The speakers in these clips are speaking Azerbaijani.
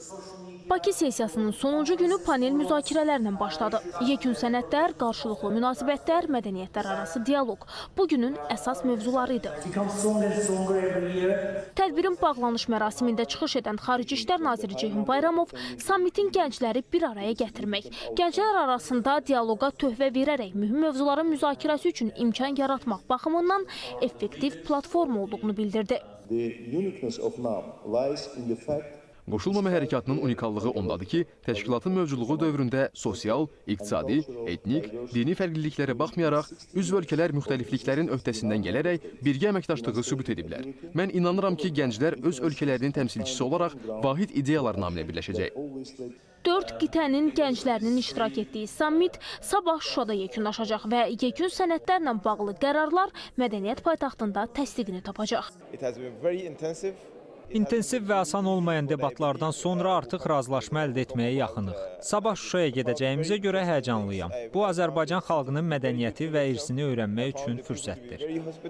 Bakı sessiyasının sonuncu günü panel müzakirələrlə başladı. Yekun sənədlər, qarşılıqlı münasibətlər, mədəniyyətlər arası dialoq bugünün əsas mövzuları idi. Tədbirin bağlanış mərasimində çıxış edən Xarici İşlər Naziri Ceyhun Bayramov sammitin gəncləri bir araya gətirmək, gənclər arasında dialoqa töhfə verərək mühüm mövzuların müzakirəsi üçün imkan yaratmaq baxımından effektiv platforma olduğunu bildirdi. Qoşulmama hərəkatının unikallığı ondadır ki, təşkilatın mövcudluğu dövründə sosial, iqtisadi, etnik, dini fərqliliklərə baxmayaraq, üzv ölkələr müxtəlifliklərin öhdəsindən gələrək birgə əməkdaşlığı sübut ediblər. Mən inanıram ki, gənclər öz ölkələrinin təmsilçisi olaraq vahid ideyalar naminə birləşəcək. 4 qitənin gənclərinin iştirak etdiyi sammit sabah Şuşada yekunlaşacaq və yekun sənədlərlə bağlı qərarlar mədəniyyət paytaxtında təsdiqini tapacaq. İntensiv və asan olmayan debatlardan sonra artıq razılaşma əldə etməyə yaxınıq. Sabah Şuşaya gedəcəyimizə görə həyəcanlıyam. Bu, Azərbaycan xalqının mədəniyyəti və irsini öyrənmək üçün fürsətdir.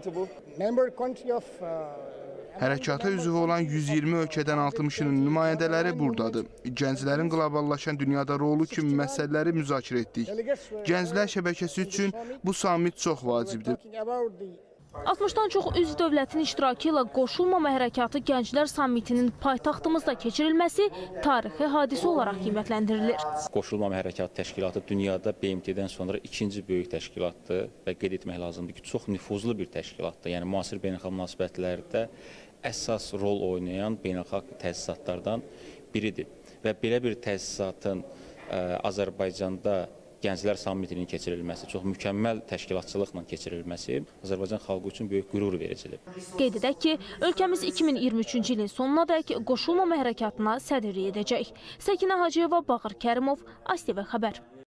Hərəkata üzv olan 120 ölkədən 60-ının nümayəndələri buradadır. Gənclərin qloballaşan dünyada rolu kimi məsələləri müzakirə etdik. Gənclər şəbəkəsi üçün bu sammit çox vacibdir. 60-dan çox üzv dövlətin iştirakı ilə qoşulmama hərəkatı gənclər sammitinin paytaxtımızda keçirilməsi tarixi hadisə olaraq qiymətləndirilir. Qoşulmama hərəkatı təşkilatı dünyada BMT-dən sonra ikinci böyük təşkilatdır və qeyd etmək lazımdır ki, çox nüfuzlu bir təşkilatdır. Yəni, müasir beynəlxalq münasibətlərdə əsas rol oynayan beynəlxalq təsisatlardan biridir. Və belə bir təsisatın Azərbaycanda Gənclər sammitinin keçirilməsi, çox mükəmməl təşkilatçılıqla keçirilməsi Azərbaycan xalqı üçün böyük qürur vericidir. Qeyd edək ki, ölkəmiz 2023-cü ilin sonunadək qoşulmama hərəkatına sədrlik edəcək. Səkinə Hacıyeva, Bağır Kərimov, ASTV xəbər.